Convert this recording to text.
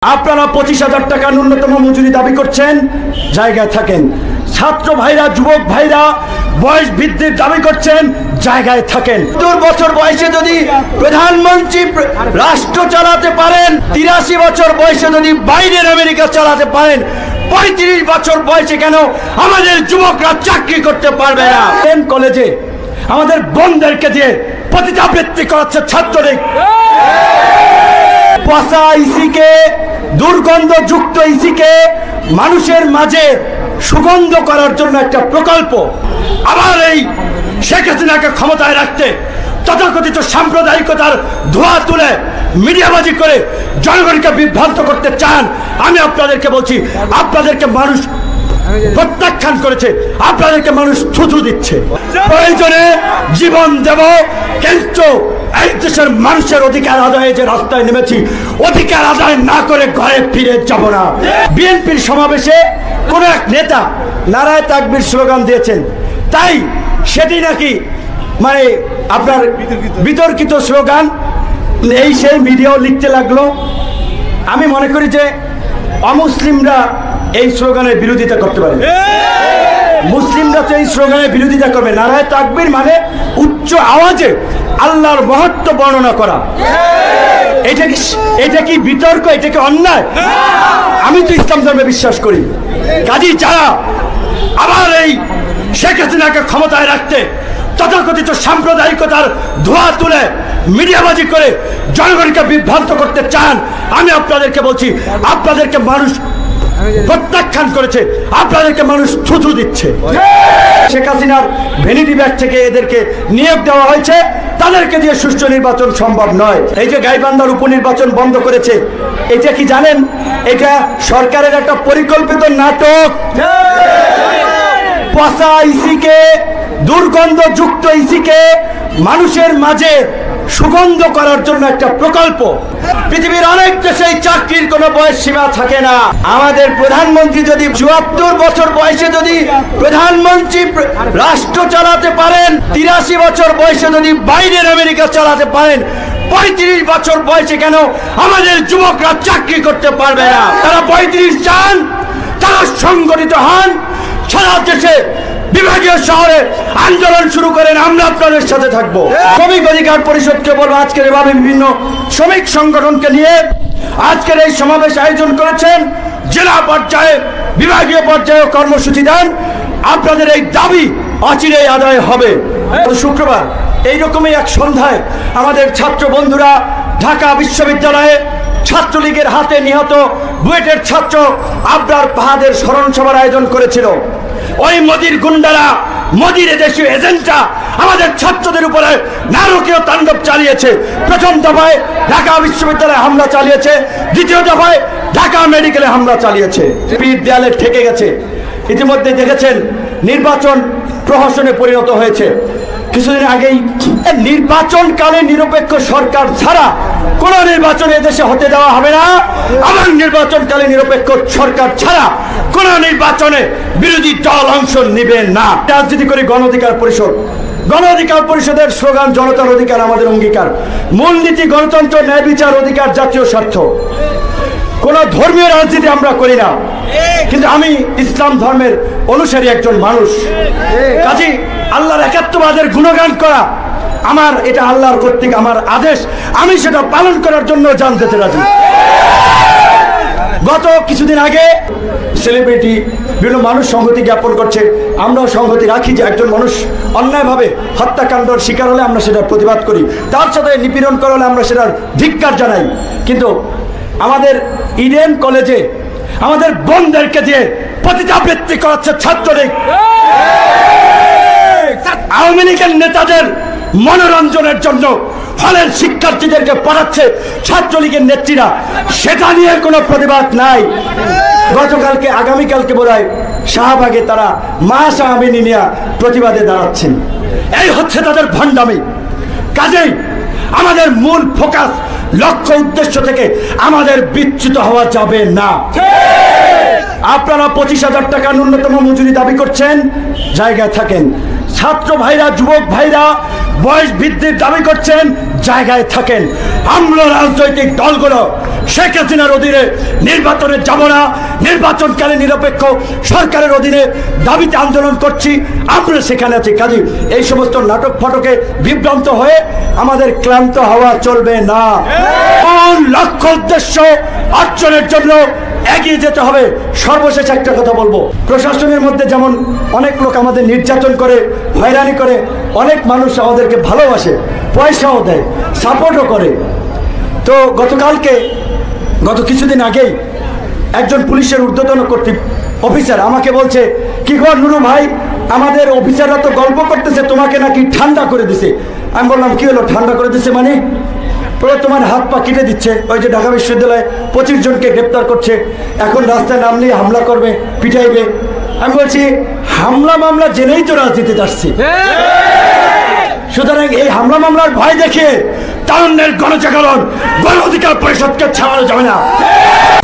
আপনারা 25,000 টাকা ন্যূনতম মজুরি দাবি করছেন, জায়গায় থাকেন। ছাত্র ভাইরা, যুবক ভাইরা বয়স বৃদ্ধির দাবি করছেন, জায়গায় থাকেন। 70 বছর বয়সে যদি প্রধানমন্ত্রী রাষ্ট্র চালাতে পারেন, 83 বছর বয়সে যদি বাইরের আমেরিকা চালাতে পারেন, 35 বছর বয়সে কেন আমাদের যুবকরা চাকরি করতে পারবে না? কলেজে আমাদের বোনদেরকে দিয়ে পতিতাবৃত্তি করাচ্ছে ছাত্রলীগ। পচা ইসিকে, দুর্গন্ধযুক্ত ইসিকে মানুষের মাঝে সুগন্ধ করার জন্য একটা প্রকল্প। আবার এই শেখ হাসিনাকে ক্ষমতায় রাখতে তথাকথিত সাম্প্রদায়িকতার ধোঁয়া তুলে মিডিয়াবাজি করে জনগণকে বিভ্রান্ত করতে চান। আমি আপনাদেরকে বলছি, আপনাদেরকে মানুষ প্রত্যাখ্যান করেছে, আপনাদেরকে মানুষ থুথু দিচ্ছে। প্রয়োজনে জীবন দেব, কিন্তু এই দেশের মানুষের অধিকার আদায়ে যে রাস্তায় নেমেছি, অধিকার আদায় না করে ঘরে ফিরে যাব না। বিএনপির সমাবেশে কোন এক নেতা নারায়ে তাকবীর স্লোগান দিয়েছেন, তাই সেটি নাকি মানে আপনার বিতর্কিত স্লোগান। এই সেই মিডিয়াও লিখতে লাগলো। আমি মনে করি যে অমুসলিমরা এই স্লোগানের বিরোধিতা করতে পারে, মুসলিমরা তো এই স্লোগানের বিরোধিতা করবে। নারায়ে তাকবীর মানে উচ্চ আওয়াজে আল্লাহর মহত্ব বর্ণনা করা। এটা কি বিতর্ক? এটা কি অন্যায়? আমি তো ইসলাম ধর্মে বিশ্বাস করি। কাজেই যারা আবার এই শেখ হাসিনাকে ক্ষমতায় রাখতে তথাকথিত সাম্প্রদায়িকতার ধোঁয়া তুলে মিডিয়াবাজি করে জনগণকে বিভ্রান্ত করতে চান, আমি আপনাদেরকে বলছি, আপনাদেরকে মানুষ প্রত্যাখ্যান করেছে, আপনাদেরকে মানুষ থুথু দিচ্ছে। শেখ হাসিনার ভ্যানিটি ব্যাগ থেকে এদেরকে নিয়োগ দেওয়া হয়েছে, তাদেরকে দিয়ে সুষ্ঠু নির্বাচন সম্ভব নয়। এই যে গাইবান্ধার উপনির্বাচন বন্ধ করেছে, এটা কি জানেন? এটা সরকারের একটা পরিকল্পিত নাটক। পচা ইসিকে, দুর্গন্ধযুক্ত ইসিকে মানুষের মাঝে সুগন্ধ করার জন্য একটা প্রকল্প। পৃথিবীর অনেক দেশে চাকরির কোনো বয়স সীমা থাকে না। আমাদের প্রধানমন্ত্রী যদি 74 বছর বয়সে যদি প্রধানমন্ত্রী রাষ্ট্র চালাতে পারেন, 83 বছর বয়সে যদি বাইরের আমেরিকা চালাতে পারেন, 35 বছর বয়সে কেন আমাদের যুবকরা চাকরি করতে পারবে না? তারা 35 চান, তারা সংগঠিত হন, সারা দেশে বিভাগীয় শহরে আন্দোলন শুরু করেন, আমরা আপনাদের সাথে থাকবো। শ্রমিক অধিকার পরিষদকে বলবো, আজকের এভাবে বিভিন্ন শ্রমিক সংগঠনকে নিয়ে আজকের এই সমাবেশ আয়োজন করেছেন। জেলা পর্যায়ে, বিভাগীয় পর্যায়ে কর্মসূচি দেন। আপনাদের এই দাবি অচিরেই আদায় হবে। শুক্রবার এইরকমই এক সন্ধ্যায় আমাদের ছাত্র বন্ধুরা ঢাকা বিশ্ববিদ্যালয়ে ছাত্রলীগের হাতে নিহত বুয়েটের ছাত্র আবরার ফাহাদের স্মরণ সভার আয়োজন করেছিল। ওই মোদির গুন্ডারা, মোদির দেশীয় এজেন্টরা আমাদের ছাত্রদের উপরে নারকীয় তাণ্ডব চালিয়েছে। প্রথম দফায় ঢাকা বিশ্ববিদ্যালয়ে হামলা চালিয়েছে, দ্বিতীয় দফায় ঢাকা মেডিকেলে হামলা চালিয়েছে। পিঠ দেয়ালে ঠেকে গেছে। ইতিমধ্যে দেখেছেন নির্বাচন প্রহসনে পরিণত হয়েছে। কিছুদিন আগেই নির্বাচনকালে নিরপেক্ষ সরকার ছাড়া কোন নির্বাচন এদেশে হতে দেওয়া হবে না। আবার নির্বাচনকালে নিরপেক্ষ সরকার ছাড়া কোন নির্বাচনে বিরোধী দল অংশ নেবে না। রাজনীতি করে গণ অধিকার পরিষদ, গণ অধিকার পরিষদের স্লোগান জনতার অধিকার আমাদের অঙ্গীকার, মূলনীতি গণতন্ত্র, ন্যায় বিচার, অধিকার, জাতীয় স্বার্থ। কোন ধর্মীয় রাজনীতি আমরা করি না, কিন্তু আমি ইসলাম ধর্মের অনুসারী একজন মানুষ। কাজী আল্লাহর একাত্মবাদের গুণগান করা আমার, এটা আল্লাহর কর্তৃক আমার আদেশ, আমি সেটা পালন করার জন্য জান দিতে রাজি। গত কিছুদিন আগে সেলিব্রিটি বিভিন্ন মানুষ সংহতি জ্ঞাপন করছে, আমরাও সংহতি রাখি যে একজন মানুষ অন্যায়ভাবে হত্যাকাণ্ডের শিকার হলে আমরা সেটার প্রতিবাদ করি, তার সাথে নিপীড়ন করা হলে আমরা সেটার ধিক্কার জানাই। কিন্তু আমাদের ইডেন কলেজে আমাদের বোনদেরকে দিয়ে পতিতাবৃত্তি করাচ্ছে ছাত্রলীগ। আওয়ামী লীগের নেতাদের মনোরঞ্জনের জন্য হলের শিক্ষার্থীদেরকে পড়াচ্ছে ছাত্রলীগের নেত্রীরা, সেটা নিয়ে কোনো প্রতিবাদ নাই। গতকালকে, আগামীকালকে বোধহয় শাহবাগে তারা মা শাহমিনী নিয়ে প্রতিবাদে দাঁড়াচ্ছেন। এই হচ্ছে তাদের ভণ্ডামি। কাজেই আমাদের মূল ফোকাস, লক্ষ্য, উদ্দেশ্য থেকে আমাদের বিচ্যুত হওয়া যাবে না। আপনারা 25,000 টাকা ন্যূনতম মজুরি দাবি করছেন, জায়গায় থাকেন। ছাত্র ভাইরা, যুবক ভাইরা বয়স বৃদ্ধির দাবি করছেন, জায়গায় থাকেন। আমরা রাজনৈতিক দলগুলো শেখ হাসিনার অধীনে নির্বাচনে যাব না, নির্বাচনকালে নিরপেক্ষ সরকারের অধীনে দাবিতে আন্দোলন করছি, আমরা সেখানে আছি। কাজী এই সমস্ত নাটক ফটকে বিভ্রান্ত হয়ে আমাদের ক্লান্ত হওয়া চলবে না। লক্ষ্য উদ্দেশ্য অর্জনের জন্য এগিয়ে যেতে হবে। সর্বশেষ একটা কথা বলবো, প্রশাসনের মধ্যে যেমন অনেক লোক আমাদের নির্যাতন করে, হয়রানি করে, অনেক মানুষ আমাদেরকে ভালোবাসে, পয়সাও দেয়, সাপোর্টও করে। তো গত কিছুদিন আগেই একজন পুলিশের ঊর্ধ্বতন অফিসার আমাকে বলছে, কি খবর নুরু ভাই, আমাদের অফিসাররা তো গল্প করতেছে তোমাকে নাকি ঠান্ডা করে দিছে। আমি বললাম, কি হলো ঠান্ডা করে দিছে মানে? পরে তোমার হাত পা কেটে দিচ্ছে, ওই যে ঢাকা বিশ্ববিদ্যালয়ে 25 জনকে গ্রেপ্তার করছে, এখন রাস্তায় নামলে হামলা করবে, পিটাইবে। আমি বলছি, হামলা মামলা জেনেই তো রাজনীতিতে আসছি, সুতরাং এই হামলা মামলার ভয় দেখে তারুণ্যের গণজাগরণ, গণ অধিকার পরিষদকে ছাড়ানো যাবে না।